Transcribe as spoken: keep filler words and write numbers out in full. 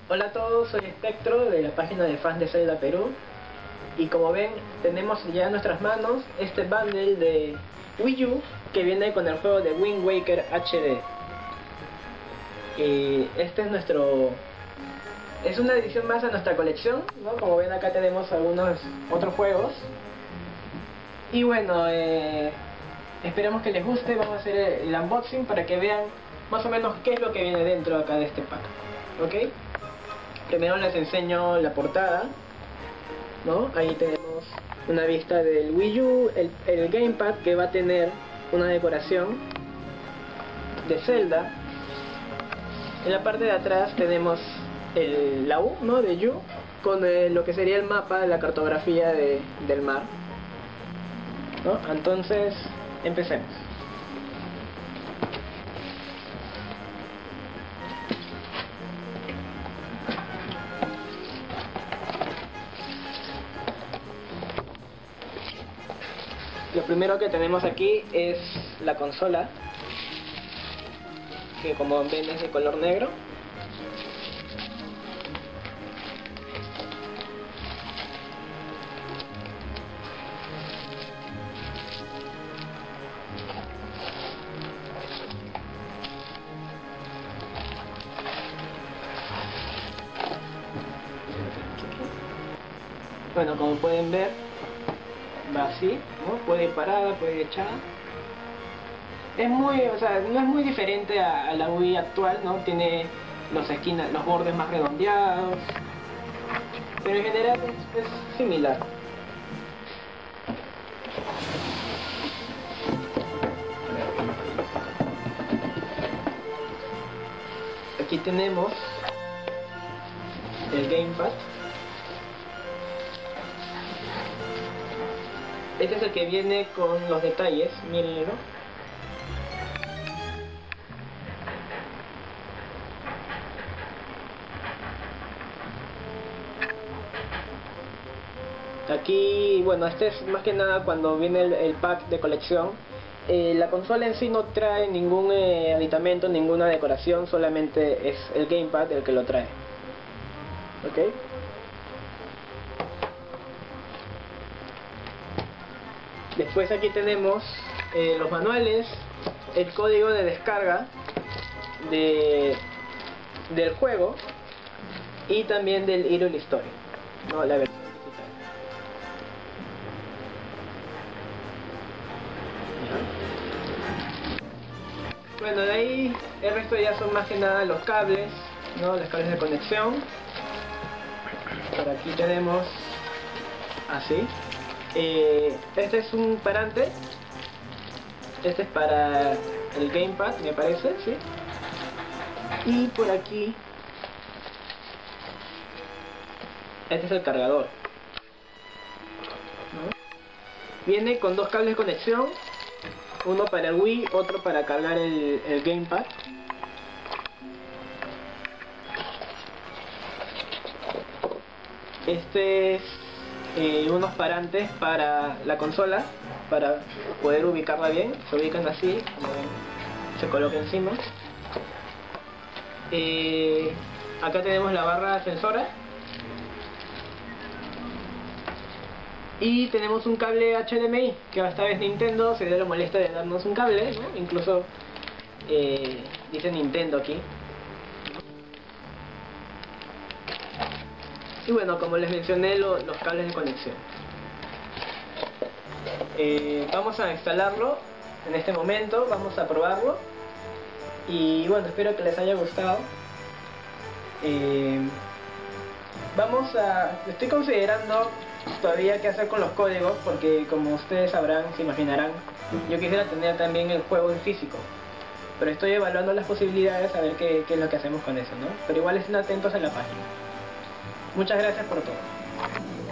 Hola a todos, soy Espectro de la página de fans de Zelda Perú. Y como ven, tenemos ya en nuestras manos este bundle de Wii U que viene con el juego de Wind Waker H D. Y este es nuestro... es una edición más a nuestra colección, ¿no? Como ven, acá tenemos algunos otros juegos. Y bueno, eh, esperamos que les guste. Vamos a hacer el unboxing para que vean más o menos qué es lo que viene dentro acá de este pack, ¿ok? Primero les enseño la portada, ¿no? Ahí tenemos una vista del Wii U, el, el gamepad que va a tener una decoración de Zelda. En la parte de atrás tenemos el, la U, ¿no? De U, con el, lo que sería el mapa, la cartografía de, del mar, ¿no? Entonces, empecemos. Lo primero que tenemos aquí es la consola, que como ven es de color negro. Bueno, como pueden ver, va así, ¿no? Puede ir parada, puede ir echada. Es muy, o sea, no es muy diferente a, a la Wii actual, ¿no? Tiene los esquinas, los bordes más redondeados, pero en general es, es similar. Aquí tenemos el gamepad. Este es el que viene con los detalles, mírenlo. Aquí, bueno, este es más que nada cuando viene el, el pack de colección. Eh, la consola en sí no trae ningún eh, aditamento, ninguna decoración, solamente es el gamepad el que lo trae. ¿Ok? Después aquí tenemos eh, los manuales, el código de descarga de, del juego y también del Hyrule Story, no, la versión digital. Bueno, de ahí el resto ya son más que nada los cables, ¿no? Los cables de conexión. Por aquí tenemos así. Eh, este es un parante. Este es para el gamepad, me parece, ¿sí? Y por aquí este es el cargador, ¿no? Viene con dos cables de conexión, uno para el Wii, otro para cargar el, el gamepad. Este es Eh, unos parantes para la consola, para poder ubicarla bien. Se ubican así, como ven, se coloca encima. Eh, acá tenemos la barra sensora y tenemos un cable H D M I, que esta vez Nintendo se dio la molestia de darnos un cable, ¿no? Incluso eh, dice Nintendo aquí. Y bueno, como les mencioné, lo, los cables de conexión. Eh, vamos a instalarlo en este momento, vamos a probarlo. Y bueno, espero que les haya gustado. Eh, vamos a... Estoy considerando todavía qué hacer con los códigos, porque como ustedes sabrán, se imaginarán, yo quisiera tener también el juego en físico. Pero estoy evaluando las posibilidades, a ver qué, qué es lo que hacemos con eso, ¿no? Pero igual estén atentos a la página. Muchas gracias por todo.